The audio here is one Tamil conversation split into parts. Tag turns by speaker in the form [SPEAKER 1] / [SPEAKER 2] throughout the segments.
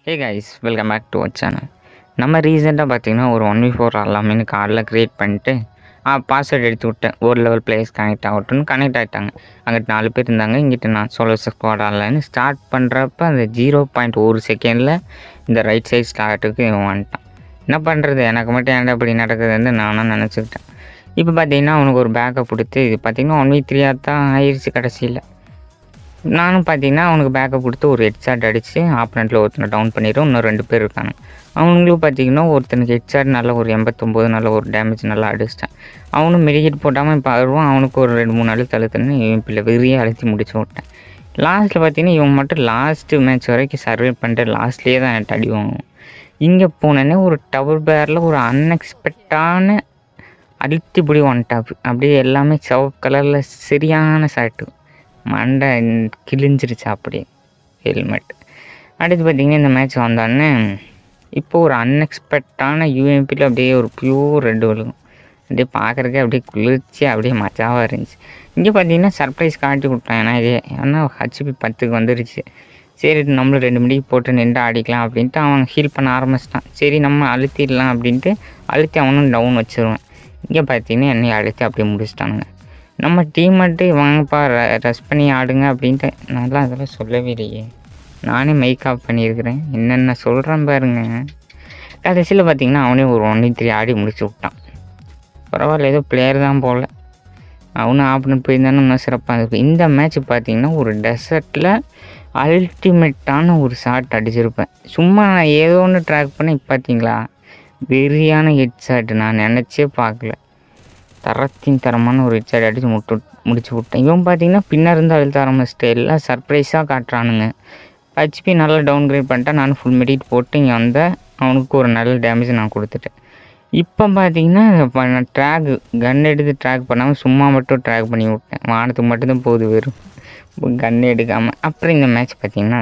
[SPEAKER 1] Hey guys, welcome back to our channel. நம்ம ரீசெண்டாக பார்த்தீங்கன்னா ஒரு 1v4 ஆடலாமேனு கார்டில் க்ரியேட் பண்ணிட்டு பாஸ்வேர்டு எடுத்து விட்டேன். ஒரு லெவல் பிளேயர்ஸ் கனெக்ட் ஆகட்டும்னு கனெக்ட் ஆகிட்டாங்க. அங்கிட்டு 4 பேர் இருந்தாங்க, இங்கிட்ட நான் சோலோ ஸ்குவாட் ஆடலான்னு ஸ்டார்ட் பண்ணுறப்ப அந்த 0.1 செகண்டில் இந்த ரைட் சைட் ஸ்டார்ட்டுக்கு வந்துட்டான். என்ன பண்ணுறது, எனக்கு மட்டும் ஏன்டா இப்படி நடக்குதுன்னு நானும் நினச்சிக்கிட்டேன். இப்போ பார்த்தீங்கன்னா அவனுக்கு ஒரு பேக்கப் கொடுத்து இது பார்த்தீங்கன்னா 1v3 தான் ஆயிடுச்சு. கடைசியில் நானும் பார்த்தீங்கன்னா அவனுக்கு பேக்கப் கொடுத்து ஒரு ஹெட்ஷாட் அடித்து ஆப்பனண்ட்டில் ஒருத்தனை டவுன் பண்ணிடுறோம். இன்னும் 2 பேர் இருக்காங்க. அவங்களும் பார்த்தீங்கன்னா ஒருத்தனுக்கு ஹெட்ஷாட் நல்லா ஒரு 89 நல்ல ஒரு டேமேஜ் நல்லா அடிச்சிட்டான். அவனும் மெடிக்கெட் போட்டாமல் இப்போ வருவான். அவனுக்கு ஒரு 2-3 அழுத்து அழுத்துன்னு இப்போ வெறியே அழுத்தி முடிச்சு விட்டேன். லாஸ்ட்டில் பார்த்தீங்கன்னா இவன் மட்டும் லாஸ்ட்டு மேட்ச் வரைக்கும் சர்வே பண்ணிட்டு லாஸ்ட்லேயே தான் என்கிட்ட அடி வாங்குவோம். இங்கே போனோன்னே ஒரு டபுள் பேரில் ஒரு அன்எக்ஸ்பெக்டான அழுத்திப்படி ஒன் டாப் அப்படியே எல்லாமே சிவப்பு கலரில் சரியான ஷாட்டு. மண்டை கிழிஞ்சிருச்சு அப்படியே ஹெல்மெட். அடுத்து பார்த்திங்கன்னா இந்த மேட்ச் வந்தோடனே இப்போ ஒரு அன்எக்ஸ்பெக்டான யூஎம்பியில் அப்படியே ஒரு பியூர் ரெட்டு விழுகும். அப்படியே பார்க்குறக்கே அப்படியே குளிர்ச்சி அப்படியே மஜாவாக இருந்துச்சு. இங்கே பார்த்தீங்கன்னா சர்ப்ரைஸ் காட்டி விட்டான். ஏன்னா ஹச்பி 10க்கு வந்துருச்சு. சரி நம்மளும் 2 மணிக்கு போட்டு நின்று ஆடிக்கலாம் அப்படின்ட்டு அவன் ஹீல் பண்ண ஆரம்பிச்சிட்டான். சரி நம்ம அழுத்திடலாம் அப்படின்ட்டு அழுத்தி அவனும் டவுன் வச்சுருவேன். இங்கே பார்த்தீங்கன்னா என்னை அழுத்தி அப்படியே முடிச்சிட்டானுங்க. நம்ம டீம் மட்டும் வாங்கப்பா ரெஸ்ட் பண்ணி ஆடுங்க அப்படின்ட்டு நல்லா அதெல்லாம் சொல்லவே இல்லையே. நானே மைக் ஆஃப் பண்ணியிருக்கிறேன். என்னென்ன சொல்கிறேன் பாருங்க. கடைசியில் பார்த்திங்கன்னா அவனே ஒரு 1v3 ஆடி முடிச்சு விட்டான். பரவாயில்ல, ஏதோ பிளேயர் தான் போல். அவனும் ஆப்னு போயிருந்தானே இன்னும் சிறப்பாக இருக்கும். இந்த மேட்ச் பார்த்திங்கன்னா ஒரு டெசர்ட்டில் அல்டிமேட்டான ஒரு ஷாட் அடிச்சிருப்பேன். சும்மா நான் ஏதோ ஒன்று ட்ராக் பண்ணி பார்த்தீங்களா வெறியான ஹெட் ஷாட்டு. நான் நினச்சே பார்க்கல. தரத்தின் தரமான ஒரு ஹெட்ஷாட் அடித்து முடிச்சு விட்டேன். இவன் பார்த்தீங்கன்னா பின்னர் இருந்து அழுத்த ஆரம்பிச்சிட்டு எல்லாம் சர்ப்ரைஸாக காட்டுறானுங்க. ஹெச்பி நல்லா டவுன் கிரேட் பண்ணிட்டேன். நான் ஃபுல் மெடிட் போட்டு இங்கே வந்தேன். அவனுக்கு ஒரு நல்ல டேமேஜ் நான் கொடுத்துட்டேன். இப்போ பார்த்தீங்கன்னா நான் கன் எடுத்து ட்ராக் பண்ணாமல் சும்மா மட்டும் ட்ராக் பண்ணி விட்டேன். வானத்துக்கு மட்டும்தான் போகுது, வெறும் கன் எடுக்காமல். அப்புறம் இந்த மேட்ச் பார்த்தீங்கன்னா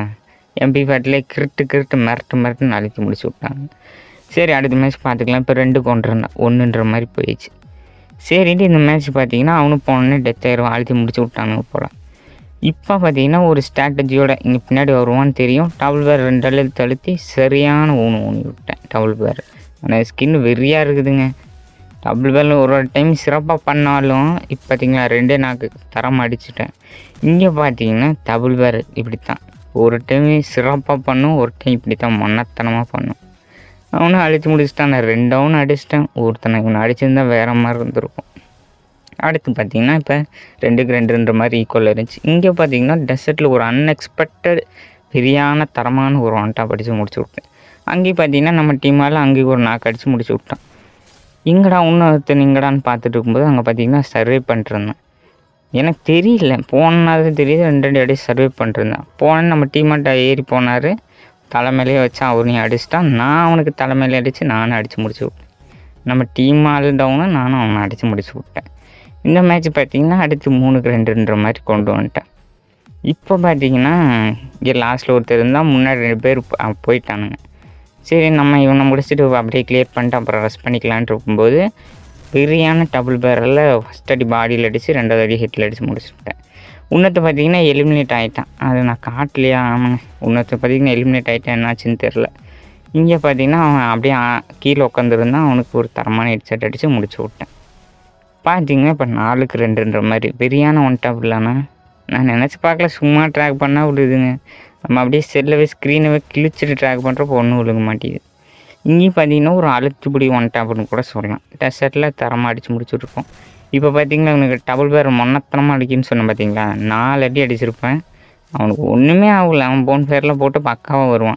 [SPEAKER 1] MP5 கிரிட்டு மிரட்டுன்னு அழுத்தி முடிச்சு விட்டாங்க. சரி அடுத்த மேட்ச் பார்த்துக்கலாம். இப்போ 2 கொண்டிருந்தேன் 1ன்ற மாதிரி போயிடுச்சு. சரின்ட்டு இந்த மேட்ச் பார்த்தீங்கன்னா அவனும் போனோன்னே டெத் ஆயிடுவான். அழுத்தி முடிச்சு விட்டானுங்க போல். இப்போ பார்த்தீங்கன்னா ஒரு ஸ்ட்ராட்டஜியோட இங்கே பின்னாடி வருவான்னு தெரியும். டபுள் பேர் 2 அழுத்து அழுத்தி சரியான ஊனி விட்டேன். டபுள் பேர் ஆனால் ஸ்கின் வெறியாக இருக்குதுங்க. டபுள் பேரில் ஒரு டைம் சிறப்பாக பண்ணாலும் இப்போ பார்த்தீங்களா 2 நாக்கு தரமாக அடிச்சுட்டேன். இங்கே பார்த்தீங்கன்னா டபுள் பேர் இப்படி தான் ஒரு டைம் சிறப்பாக பண்ணும், ஒரு டைம் இப்படி தான் மொன்னத்தனமாக பண்ணும். அவனும் அடித்து முடிச்சுட்டான். நான் 2 டவுன் அடிச்சிட்டேன். ஒருத்தனை இவனை அடிச்சிருந்தா வேறு மாதிரி இருந்திருக்கும். அடுத்து பார்த்திங்கன்னா இப்போ 2க்கு 2ன்ற மாதிரி ஈக்குவல் இருந்துச்சு. இங்கே பார்த்தீங்கன்னா டெசர்ட்டில் ஒரு அன்எக்ஸ்பெக்டட் பெரியான தரமான ஒரு ஒன் டாப் அடித்து முடிச்சு விட்டேன். அங்கேயும் பார்த்தீங்கன்னா நம்ம டீமால் அங்கேயும் ஒரு நாக்கு அடித்து முடிச்சு விட்டான். இங்கடா இன்னொருத்தன் இங்கடான்னு பார்த்துட்டு இருக்கும்போது அங்கே பார்த்தீங்கன்னா சர்வே பண்ணிட்டுருந்தேன். எனக்கு தெரியல, போனது தெரியுது 2 அடி சர்வே பண்ணிட்டுருந்தேன். போனேன்னு நம்ம டீமாட்ட ஏறி போனார். தலைமையிலே வச்சு அவனையும் அடிச்சிட்டான். நான் அவனுக்கு தலைமையிலே அடித்து நானும் அடித்து முடிச்சு விட்டேன். நம்ம டீம் ஆள் டவுனு, நானும் அவனை அடித்து முடிச்சு விட்டேன். இந்த மேட்ச் பார்த்திங்கன்னா அடுத்து 3க்கு 2ன்ற மாதிரி கொண்டு வந்துட்டேன். இப்போ பார்த்திங்கன்னா இங்கே லாஸ்ட்டில் ஒருத்தர் இருந்தால் முன்னாடி 2 பேர் போயிட்டானுங்க. சரி நம்ம இவனை முடிச்சுட்டு அப்படியே கிளியர் பண்ணிட்டு அப்புறம் ரெஸ்ட் பண்ணிக்கலான்ட்டு இருக்கும்போது பெரியான டபுள் பேரில் ஃபஸ்ட் அடி பாடியில் அடித்து 2வது அடி ஹெட்டில் அடித்து முடிச்சுட்டேன். இன்னொருத்த பார்த்திங்கன்னா எலிமினேட் ஆகிட்டான். அது நான் காட்டலையா? ஆமாங்க, இன்னொருத்த பார்த்திங்கன்னா எலிமினேட் ஆகிட்டான். என்னாச்சுன்னு தெரில. இங்கே பார்த்திங்கன்னா அவன் அப்படியே கீழே உட்காந்துருந்தான். அவனுக்கு ஒரு தரமான ஹெட்செட் அடித்து முடிச்சு விட்டேன். பார்த்திங்கன்னா இப்போ 4க்கு 2ன்ற மாதிரி பெரியான ஒன் டாப் இல்லைனா நான் நினச்சி பார்க்கல. சும்மா ட்ராக் பண்ணால் விழுதுங்க. நம்ம அப்படியே செல்லவே ஸ்க்ரீனவே கிழிச்சிட்டு ட்ராக் பண்ணுறப்போ ஒன்றும் விழுக மாட்டேங்குது. இங்கேயும் பார்த்திங்கன்னா ஒரு அழுத்துப்படி ஒன் டாப்னு கூட சொல்லலாம். டெசர்ட்டில் தரமாக அடித்து முடிச்சுட்ருக்கோம். இப்போ பார்த்திங்கன்னா அவனுக்கு டபுள் பேர் மொன்னத்தனமாக அடிக்குன்னு சொன்னேன். பார்த்திங்களா 4 அடி அடிச்சிருப்பேன். அவனுக்கு ஒன்றுமே ஆகலை. அவன் போன் ஃபேரில் போட்டு பக்காவாக வருவான்.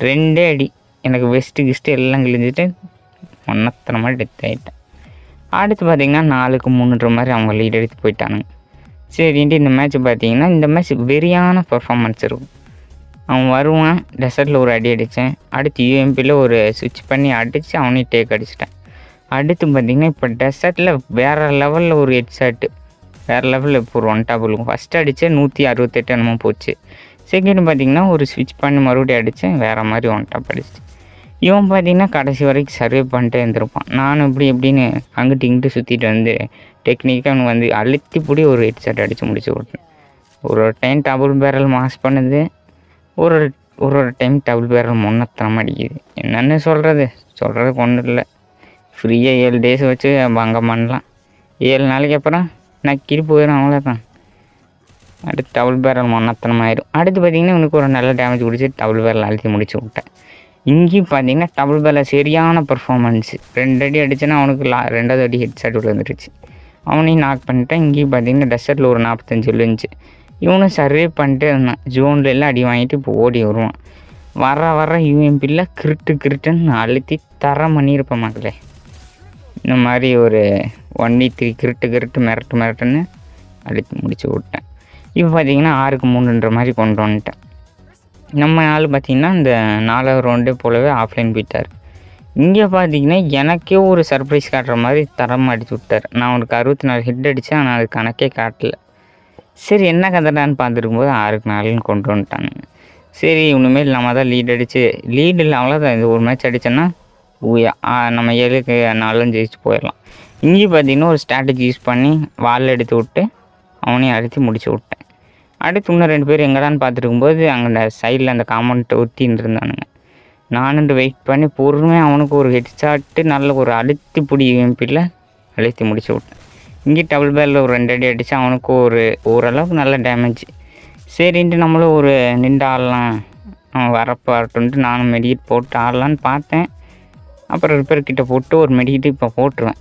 [SPEAKER 1] 2 அடி எனக்கு வெஸ்ட்டு எல்லாம் கிழிஞ்சிட்டு மொன்னத்தனமாக டெத் ஆகிட்டேன். அடுத்து பார்த்திங்கன்னா 4க்கு 3ன்ற மாதிரி அவங்க லீட் எடுத்து போயிட்டானுங்க. சரின்ட்டு இந்த மேட்ச் பார்த்திங்கன்னா இந்த மேட்ச் வெறியான பர்ஃபார்மன்ஸ் இருக்கும். அவன் வருவான். டெசர்ட்டில் ஒரு அடி அடித்தேன். அடுத்து யூஎம்பியில் ஒரு ஸ்விட்ச் பண்ணி அடித்து அவனையும் டேக் அடிச்சிட்டேன். அடுத்து பார்த்திங்கன்னா இப்போ டெசர்ட்டில் வேறு லெவலில் ஒரு ஹெட்ஷாட்டு வேறு லெவலில் இப்போ ஒரு ஒன் டாப் இருக்கும். ஃபஸ்ட்டு அடித்தே 168 என்னமோ போச்சு. செகண்ட் பார்த்திங்கன்னா ஒரு ஸ்விட்ச் பண்ணி மறுபடியும் அடித்தேன். வேறு மாதிரி ஒன் டாப் அடிச்சு. இவன் பார்த்திங்கன்னா கடைசி வரைக்கும் சர்வே பண்ணிட்டே இருந்திருப்பான். நானும் இப்படின்னு அங்கிட்டு இங்கிட்டு சுற்றிட்டு வந்து டெக்னிக்காக அவனுக்கு வந்து அழுத்தி பிடி ஒரு ஹெட்ஷாட் அடித்து முடிச்சு விட்டேன். ஒரு டைம் டபுள் பேரல் மாஸ் பண்ணுது. ஒரு ஒரு டைம் டபுள் பேரல் முன்னத்தனம் அடிக்குது. என்னென்னு சொல்கிறதுக்கு ஒன்றும் இல்லை. ஃப்ரீயாக 7 டேஸ் வச்சு பங்கம் பண்ணலாம். 7 நாளைக்கு அப்புறம் நக்கிட்டு போயிடும், அவ்வளோதான். அடுத்து டபுள் பேரல் முன்னத்தனம் ஆயிடும். அடுத்து பார்த்திங்கன்னா இவனுக்கு ஒரு நல்ல டேமேஜ் பிடிச்சி டபுள் பேரல் அழுத்தி முடிச்சு விட்டேன். இங்கேயும் பார்த்தீங்கன்னா டபுள் பேரல் சரியான பர்ஃபார்மன்ஸு. 2 அடி அடித்தேன்னா அவனுக்கு 2வது அடி ஹெட் ஷாட் விழுந்துருச்சு. அவனையும் நாக் பண்ணிட்டேன். இங்கேயும் பார்த்தீங்கன்னா டெசர்ட்டில் ஒரு 45 இருந்துச்சு. இவனும் சர்வே பண்ணிட்டு இருந்தான். ஜோனில் எல்லாம் அடி வாங்கிட்டு இப்போ ஓடி வருவான். வர யூஎம்பியில் கிருட்டுன்னு அழுத்தி தரம் பண்ணியிருப்பேன் மக்களே. இந்த மாதிரி ஒரு 1v3 கிருட்டு மிரட்டுன்னு அழுத்தி முடிச்சு விட்டேன். இப்போ பார்த்தீங்கன்னா 6க்கு 3ன்ற மாதிரி கொண்டு வந்துட்டேன். நம்ம ஆள் பார்த்திங்கன்னா இந்த 4வது ரவுண்டே போலவே ஆஃப்லைன் போயிட்டார். இங்கே பார்த்தீங்கன்னா எனக்கே ஒரு சர்ப்ரைஸ் காட்டுற மாதிரி தரமாக அடிச்சு விட்டார். நான் அவனுக்கு 64 ஹிட் அடித்தேன். ஆனால் அது கணக்கே காட்டல. சரி என்ன கதைடான்னு பார்த்துருக்கும்போது 6க்கு 4ன்னு கொண்டு வந்துட்டானுங்க. சரி இனிமேல் நம்ம தான் லீட் இல்லை அவ்வளோதான். இது ஒரு மேட்ச் அடித்தோன்னா நம்ம 7க்கு 4 ஜெயிச்சு போயிடலாம். இங்கேயும் பார்த்தீங்கன்னா ஒரு ஸ்ட்ராட்டஜி யூஸ் பண்ணி வால் எடுத்து விட்டு அவனையும் அழுத்தி முடிச்சு விட்டேன். அடுத்து இன்னும் 2 பேர் எங்கடான்னு பார்த்துருக்கும்போது அங்கே சைடில் அந்த காம்பவுண்ட் ஒட்டின்னு இருந்தானுங்க. நானுண்டு வெயிட் பண்ணி பொறுமையாக அவனுக்கு ஒரு ஹெட் ஷாட்டு நல்ல ஒரு அழுத்தி பிடி யூஎம்பியில் அழுத்தி முடிச்சு விட்டேன். இங்கே டபுள் பேரில் ஒரு 2 அடி அடித்து அவனுக்கு ஓரளவுக்கு நல்ல டேமேஜ். சரின்ட்டு நம்மளும் ஒரு நின்று ஆடலாம், அவன் வரப்பாட்டுன்ட்டு நானும் மெடிக்கிட் போட்டு ஆடலான்னு பார்த்தேன். அப்புறம் ரிப்பேர் கிட்ட போட்டு ஒரு மெடிக்கிட்டு இப்போ போட்டுருவேன்.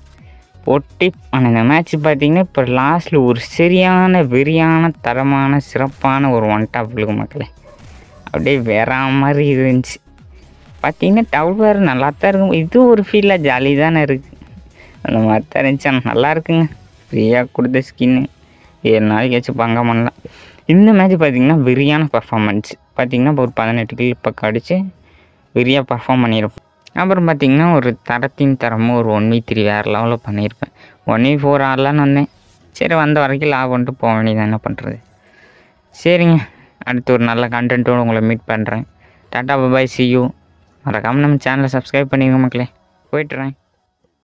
[SPEAKER 1] ஆனால் இந்த மேட்ச் பார்த்திங்கன்னா இப்போ லாஸ்ட்டில் ஒரு சரியான வெறியான தரமான சிறப்பான ஒரு ஒன் டாப் இருக்கு மக்களே. அப்படியே வேற மாதிரி இருந்துச்சு. பார்த்திங்கன்னா டபுள் பேர் நல்லா தான் இருக்கும். இது ஒரு ஃபீலாக ஜாலி தானே இருக்குது. அந்த மாதிரி தான் இருந்துச்சு. ஆனால் நல்லா இருக்குங்க. ஃப்ரீயாக கொடுத்த ஸ்கின்னு 7 நாளைக்கு வச்சு பங்கம் பண்ணலாம். இந்த மேட்ச் பார்த்திங்கன்னா வெறியான பர்ஃபார்மன்ஸ். பார்த்திங்கன்னா இப்போ ஒரு 18 கில் பக்கம் அடித்து வெறியாக பர்ஃபார்ம் பண்ணியிருப்பேன். அப்புறம் பார்த்திங்கன்னா ஒரு தரமும் ஒரு 1v3 வேறு லெவலில் பண்ணியிருப்பேன். 1v4 ஆடலான்னு வந்தேன். சரி வந்த வரைக்கும் லாக் பண்ணிட்டு போக வேண்டியதான், என்ன பண்ணுறது. சரிங்க, அடுத்து ஒரு நல்ல கண்டென்ட்டோடு உங்களை மீட் பண்ணுறேன். Ta ta bye, see you. மறக்காமல் நம்ம சேனலை சப்ஸ்கிரைப் பண்ணிடுங்க மக்களே. போய்ட்டுறேன்.